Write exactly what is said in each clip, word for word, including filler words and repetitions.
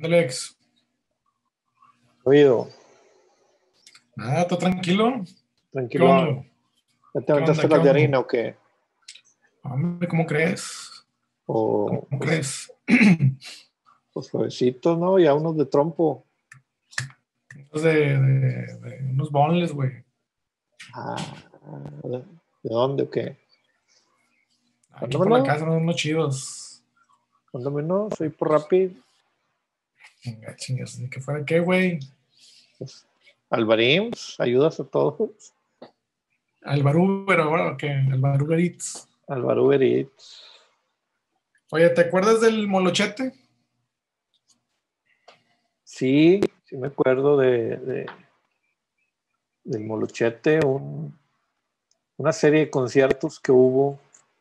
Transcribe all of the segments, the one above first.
Alex, Oído, nada, todo tranquilo. ¿Qué tranquilo. onda? ¿Ya te ¿Qué onda? aventaste ¿Qué las de onda? harina o qué? Hombre, ¿cómo crees? O ¿Cómo pues, crees? pues suavecitos, ¿no? Ya unos de trompo. Unos de, de- de unos boneless, güey. Ah, ¿de de dónde o qué? Aquí por la Mándamelo, casa, unos chidos. mándamelo, soy por Rappi. Venga, chingas, ni que fuera qué, güey. Pues, Alvarín, pues, ayudas a todos. Albarú, pero bueno, ¿qué? Albarú Uber Eats. Alvaro Uber Eats. Oye, ¿te acuerdas del molochete? Sí, sí me acuerdo de, de- del Molochete, un- una serie de conciertos que hubo,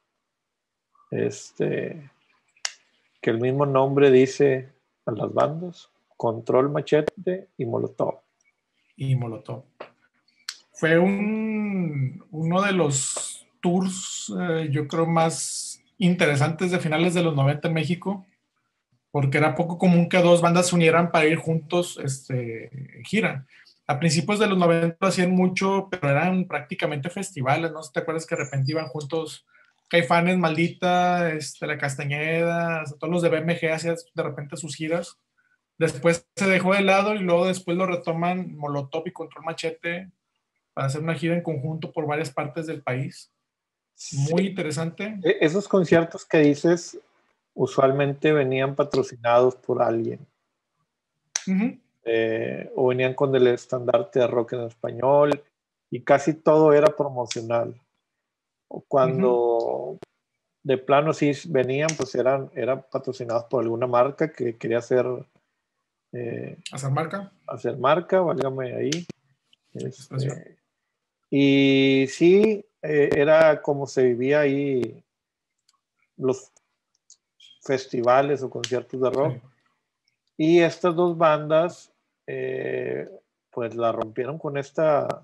este, que el mismo nombre dice a las bandas, Control Machete y Molotov. Y Molotov. Fue un, uno de los tours, eh, yo creo, más interesantes de finales de los noventa en México, porque era poco común que dos bandas se unieran para ir juntos este, en gira. A principios de los noventa lo hacían mucho, pero eran prácticamente festivales, ¿no? ¿Te acuerdas que de repente iban juntos Caifanes, Maldita, este, La Castañeda, hasta todos los de B M G hacían de repente sus giras? Después se dejó de lado y luego después lo retoman Molotov y Control Machete para hacer una gira en conjunto por varias partes del país. Sí, Muy interesante. e- esos conciertos que dices usualmente venían patrocinados por alguien, Uh-huh. eh, o venían con el estandarte de rock en español y casi todo era promocional. O Uh-huh. cuando de plano sí venían, pues eran, eran patrocinados por alguna marca que quería hacer, eh, Hacer marca. hacer marca, válgame ahí. Expresión. Este, y sí, eh, era como se vivía ahí los festivales o conciertos de rock. Sí. Y estas dos bandas, eh, pues la rompieron con esta,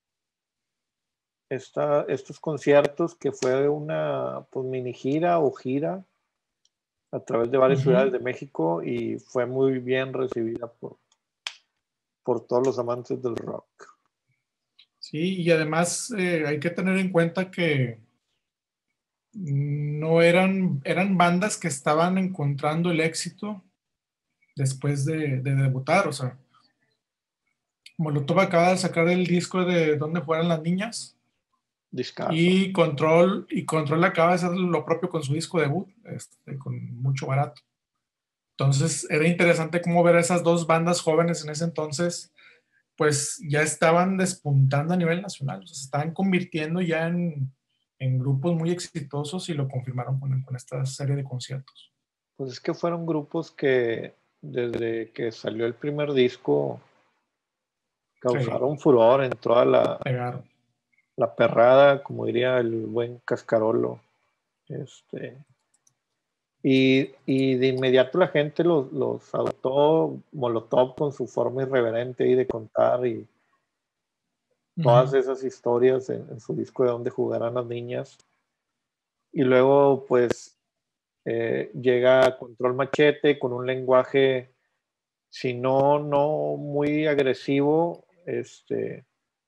esta, estos conciertos que fue una pues, mini gira o gira a través de varias ciudades Uh-huh. de México y fue muy bien recibida por, por todos los amantes del rock. Sí, y además eh, hay que tener en cuenta que no eran, eran bandas que estaban encontrando el éxito después de, de debutar. O sea, Molotov acaba de sacar el disco de Donde Fueran las Niñas Discaso. y Control, y Control acaba de hacer lo propio con su disco debut, este, con mucho barato. Entonces era interesante cómo ver a esas dos bandas jóvenes en ese entonces, pues ya estaban despuntando a nivel nacional, o sea, se estaban convirtiendo ya en, en grupos muy exitosos y lo confirmaron con, con esta serie de conciertos. Pues es que fueron grupos que desde que salió el primer disco Sí, causaron furor en toda la, pegaron. la perrada, como diría el buen Cascarolo. Este, Y, y de inmediato la gente los, los adoptó Molotov con su forma irreverente ahí de contar y todas Uh-huh. esas historias en, en su disco de donde jugarán las niñas. Y luego pues eh, llega Control Machete con un lenguaje, si no, no muy agresivo, este,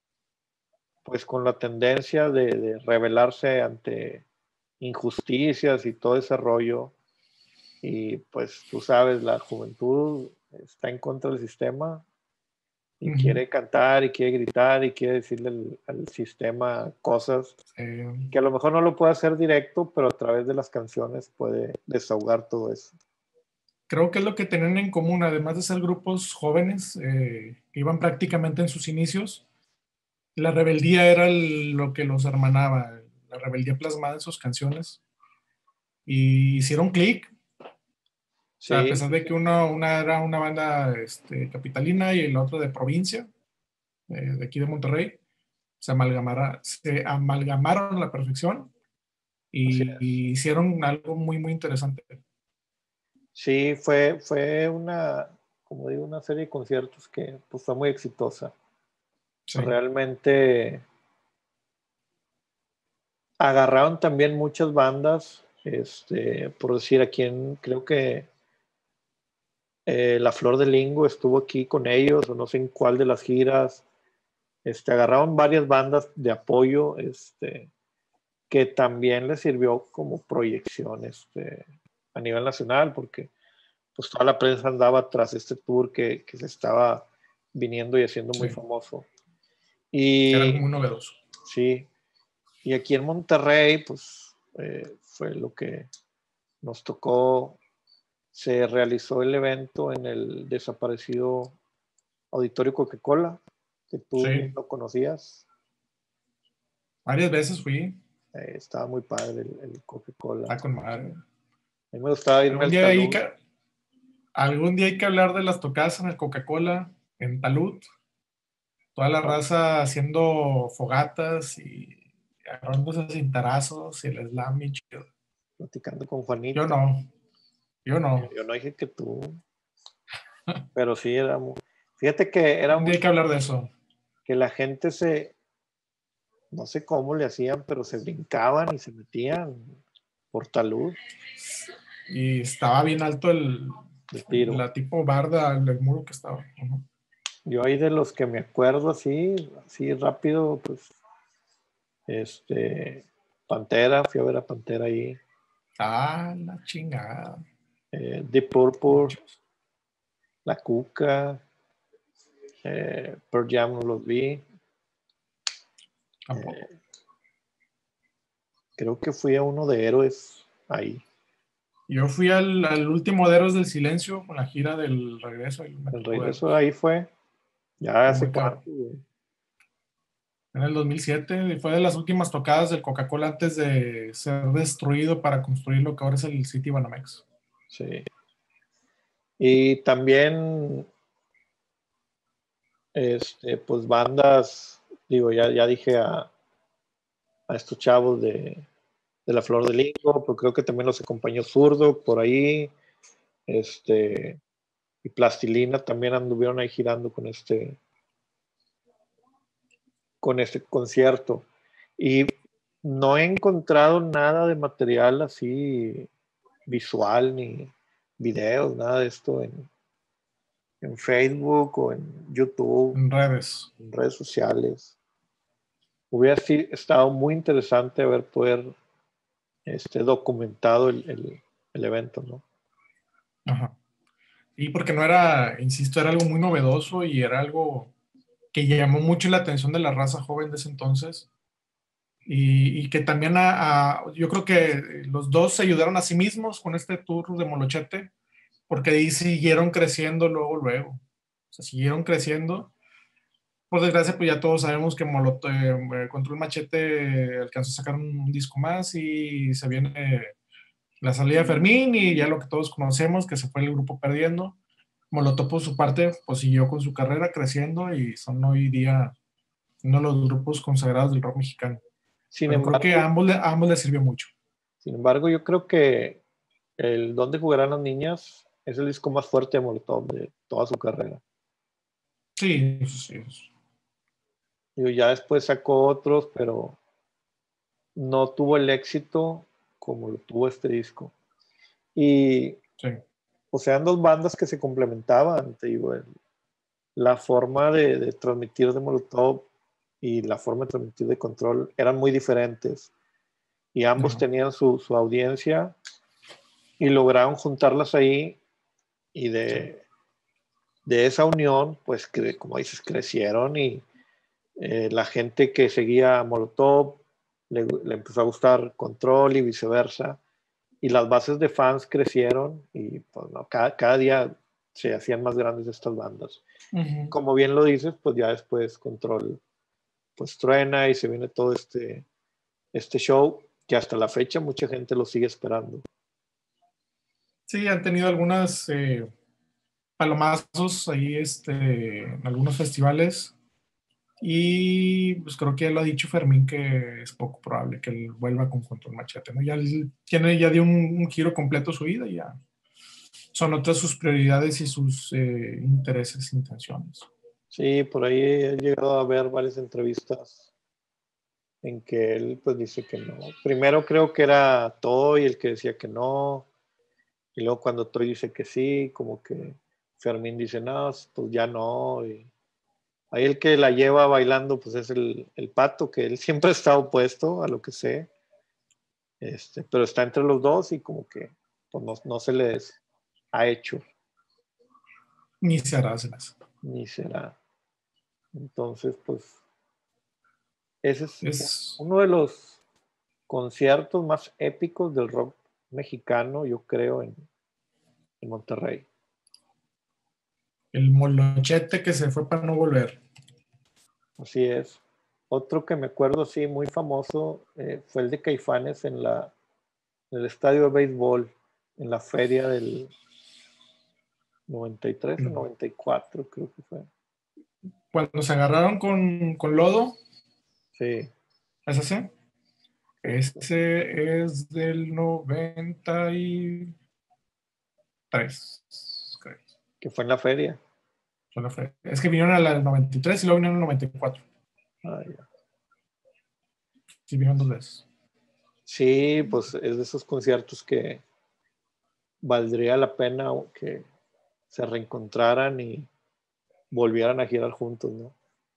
pues con la tendencia de, de rebelarse ante injusticias y todo ese rollo. Y pues tú sabes, la juventud está en contra del sistema y Uh-huh. quiere cantar y quiere gritar y quiere decirle al, al sistema cosas Eh, que a lo mejor no lo puede hacer directo, pero a través de las canciones puede desahogar todo eso. Creo que es lo que tenían en común, además de ser grupos jóvenes eh, que iban prácticamente en sus inicios, la rebeldía era el- lo que los hermanaba, la rebeldía plasmada en sus canciones. Y hicieron clic. O sea, a Sí, pesar sí, de que sí. uno, una era una banda este, capitalina y el otro de provincia, eh, de aquí de Monterrey, se, amalgamara, se amalgamaron a la perfección Así y, es. y hicieron algo muy, muy interesante. Sí, fue, fue una, como digo, una serie de conciertos que pues, fue muy exitosa. Sí. Realmente agarraron también muchas bandas, este, por decir, a quien creo que eh, La Flor de Lingo estuvo aquí con ellos, o no sé en cuál de las giras. Este, agarraron varias bandas de apoyo, este, que también les sirvió como proyección este, a nivel nacional, porque pues toda la prensa andaba tras este tour que, que se estaba viniendo y haciendo muy Sí, famoso. era algo Y muy novedoso. sí, y aquí en Monterrey, pues eh, fue lo que nos tocó. Se realizó el evento en el desaparecido Auditorio Coca-Cola, que tú bien Sí, lo conocías. varias veces fui, Eh, estaba muy padre el, el Coca-Cola. está con madre. A mí me gustaba irme Algún al día hay Talud. que, algún día hay que hablar de las tocadas en el Coca-Cola, en Talud, toda la ¿No? raza haciendo fogatas y agarrándose cintarazos y el slam y chido. Platicando con Yo Juanito. no, yo no. Yo no dije que tú, pero sí era muy... Fíjate que era Un día hay muy... que hablar de eso. que la gente se... no sé cómo le hacían, pero se brincaban y se metían por Talud Y estaba bien alto el, de tiro. la tipo barda, el, el muro que estaba. Ujú. Yo ahí de los que me acuerdo así, así rápido, pues, este, Pantera, fui a ver a Pantera ahí, Ah, la chingada. eh, Deep Purple, La Cuca, eh, Pearl Jam no los vi, Tampoco. eh, creo que fui a uno de Héroes ahí, Yo fui al, al último de Héroes del Silencio con la gira del regreso y me el tocó regreso verlos. ahí fue, ya Estuvo hace muy cuánto, cabrón. güey. En el dos mil siete y fue de las últimas tocadas del Coca-Cola antes de ser destruido para construir lo que ahora es el City Banamex. Sí. Y también, este, pues bandas, digo, ya, ya dije a, a estos chavos de, de La Flor de Lingo, pero creo que también los acompañó Zurdo por ahí, este, y Plastilina también anduvieron ahí girando con este, con este concierto. Y no he encontrado nada de material así visual ni videos, nada de esto en, en Facebook o en YouTube, En redes. en redes sociales. Hubiera sí, estado muy interesante haber poder este, documentado el, el, el evento, ¿no? Ajá. Y porque no era, insisto, era algo muy novedoso y era algo que llamó mucho la atención de la raza joven de ese entonces. Y, y que también a, a- yo creo que los dos se ayudaron a sí mismos con este tour de Molochete, porque ahí siguieron creciendo luego, luego. O sea, siguieron creciendo. Por desgracia, pues ya todos sabemos que Molot eh, Control Machete alcanzó a sacar un, un disco más y se viene la salida de Fermín y ya lo que todos conocemos, que se fue el grupo perdiendo. Molotov, por su parte, pues siguió con su carrera creciendo y son hoy día uno de los grupos consagrados del rock mexicano. Sin Pero creo que embargo, a ambos, a ambos les sirvió mucho. sin embargo, yo creo que el Dónde jugarán las niñas es el disco más fuerte de Molotov de toda su carrera. Sí, sí, sí. Digo, ya después sacó otros, pero no tuvo el éxito como lo tuvo este disco. Y, Sí. o sea, eran dos bandas que se complementaban, te digo, el- la forma de, de transmitir de Molotov y la forma de transmitir de Control eran muy diferentes. Y ambos Ajá. tenían su, su audiencia y lograron juntarlas ahí y Sí. de, de esa unión, pues, que, como dices, crecieron y eh, la gente que seguía a Molotov le, le empezó a gustar Control y viceversa. Y las bases de fans crecieron y pues, no, cada, cada día se hacían más grandes estas bandas. Ujú. Como bien lo dices, pues ya después Control pues truena y se viene todo este, este show que hasta la fecha mucha gente lo sigue esperando. Sí, han tenido algunas eh, palomazos ahí este, en algunos festivales. Y pues creo que ya lo ha dicho Fermín que es poco probable que él vuelva con Control Machete, ¿no? Ya, él tiene, ya dio un, un giro completo a su vida y ya son otras sus prioridades y sus eh, intereses, intenciones. Sí, por ahí he llegado a ver varias entrevistas en que él pues dice que no. Primero creo que era Toy el que decía que no, y luego cuando Toy dice que sí, como que Fermín dice, no, pues ya no. Y ahí el que la lleva bailando, pues es el, el Pato, que él siempre ha estado opuesto a lo que sé. Este, pero está entre los dos y como que pues no, no se les ha hecho. Ni se hará, se las. Ni será. Entonces, pues, ese es, Es uno de los conciertos más épicos del rock mexicano, yo creo, en, en Monterrey. el molochete que se fue para no volver. Así es. Otro que me acuerdo, sí, muy famoso, eh, fue el de Caifanes en, la, en el estadio de béisbol, en la feria del noventa y tres o noventa y cuatro, creo que fue. Cuando se agarraron con, con lodo, Sí. ¿es ese? Ese es del noventa y tres, creo. Que fue en la feria. Solo fue- Es que vinieron a la del noventa y tres y luego vinieron al noventa y cuatro. Ah, ya. Sí, vinieron dos veces. Sí, pues es de esos conciertos que valdría la pena que se reencontraran y volvieran a girar juntos, ¿no?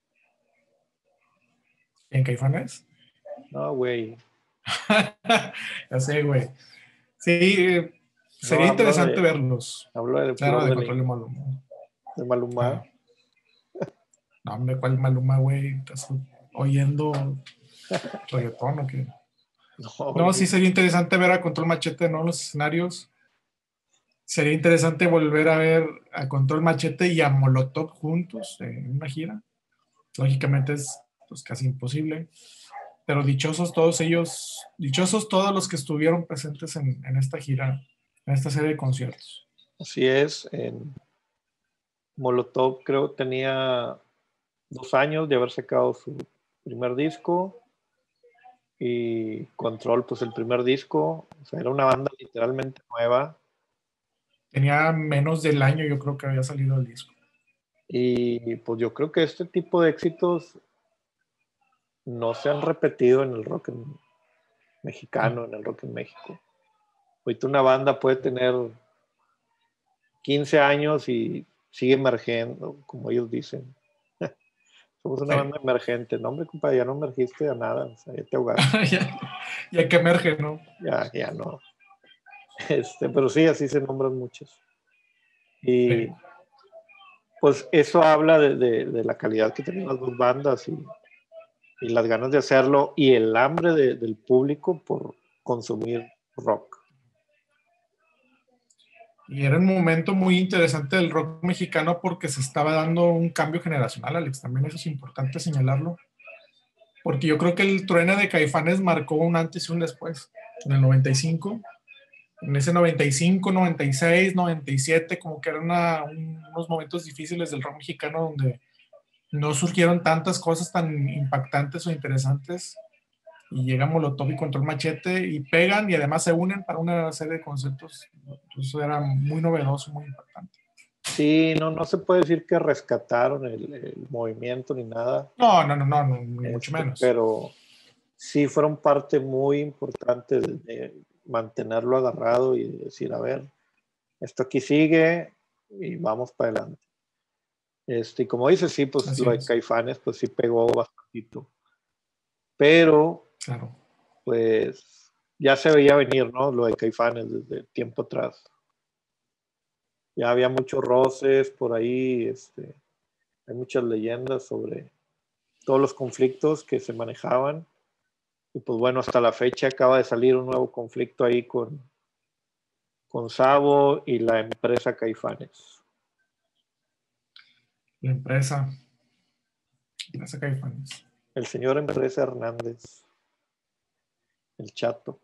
¿En Caifanes? No, güey. Ya sé, güey. Sí, eh, No sería hablo interesante de, verlos. hablo de Claro, Flor de de Control de Lis, Maluma. de Maluma. Ah, no, hombre, ¿cuál Maluma, güey? ¿Estás oyendo reggaetón o qué? No, No, sí güey. sería interesante ver a Control Machete, ¿no? Los escenarios. Sería interesante volver a ver a Control Machete y a Molotov juntos en una gira. Lógicamente es pues, casi imposible, pero dichosos todos ellos, dichosos todos los que estuvieron presentes en, en esta gira, en esta serie de conciertos. Así es. En Molotov creo tenía dos años de haber sacado su primer disco y Control, pues el primer disco. O sea, era una banda literalmente nueva. Tenía menos del año, yo creo que había salido el disco. Y pues yo creo que este tipo de éxitos no se han repetido en el rock en- mexicano, No. en el rock en México. Ahorita una banda puede tener quince años y sigue emergiendo, como ellos dicen. Somos una Sí. banda emergente. No, hombre, compadre, ya no emergiste a nada, o sea, ya te ahogaste. ya, ya que emerge, ¿no? Ya, ya no. Este, pero sí, así se nombran muchos. Y Sí. pues eso habla de, de, de la calidad que tenían las dos bandas y, y las ganas de hacerlo y el hambre de, del público por consumir rock. Y era un momento muy interesante del rock mexicano porque se estaba dando un cambio generacional, Alex. También eso es importante señalarlo. Porque yo creo que el truene de Caifanes marcó un antes y un después. En el noventa y cinco, en ese noventa y cinco, noventa y seis, noventa y siete, como que eran una, un, unos momentos difíciles del rock mexicano donde no surgieron tantas cosas tan impactantes o interesantes. Y llega Molotov y Control Machete y pegan y además se unen para una serie de conceptos. Eso era muy novedoso, muy impactante. Sí, no, no se puede decir que rescataron el, el movimiento ni nada, No, no, no, no, no ni mucho este, menos. pero sí fueron parte muy importante de, de mantenerlo agarrado y decir, a ver, esto aquí sigue y vamos para adelante. Este, y como dices, sí, pues Así lo de es, Caifanes, pues sí pegó bastantito. Pero, claro. pues, ya se veía venir, ¿no? Lo de Caifanes desde tiempo atrás. Ya había muchos roces por ahí, este, hay muchas leyendas sobre todos los conflictos que se manejaban. Y pues bueno, hasta la fecha acaba de salir un nuevo conflicto ahí con, con Sabo y la empresa Caifanes. La empresa, la empresa Caifanes. El señor Empresa Hernández, el chato.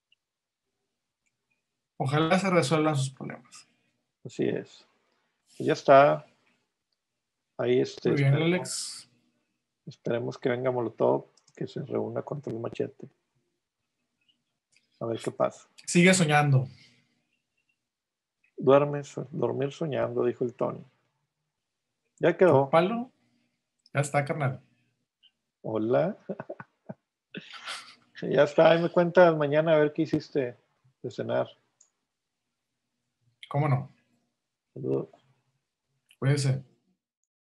Ojalá se resuelvan sus problemas. Así es. Ya está. Ahí este, Muy bien, esperemos, Alex. esperemos que venga Molotov, que se reúna contra el machete. A ver qué pasa. Sigue soñando. Duerme, dormir soñando, dijo el Tony. Ya quedó. Palo, ya está, carnal. Hola. Ya está. Ahí me cuentas mañana a ver qué hiciste de cenar. ¿Cómo no? Saludos. Cuídense.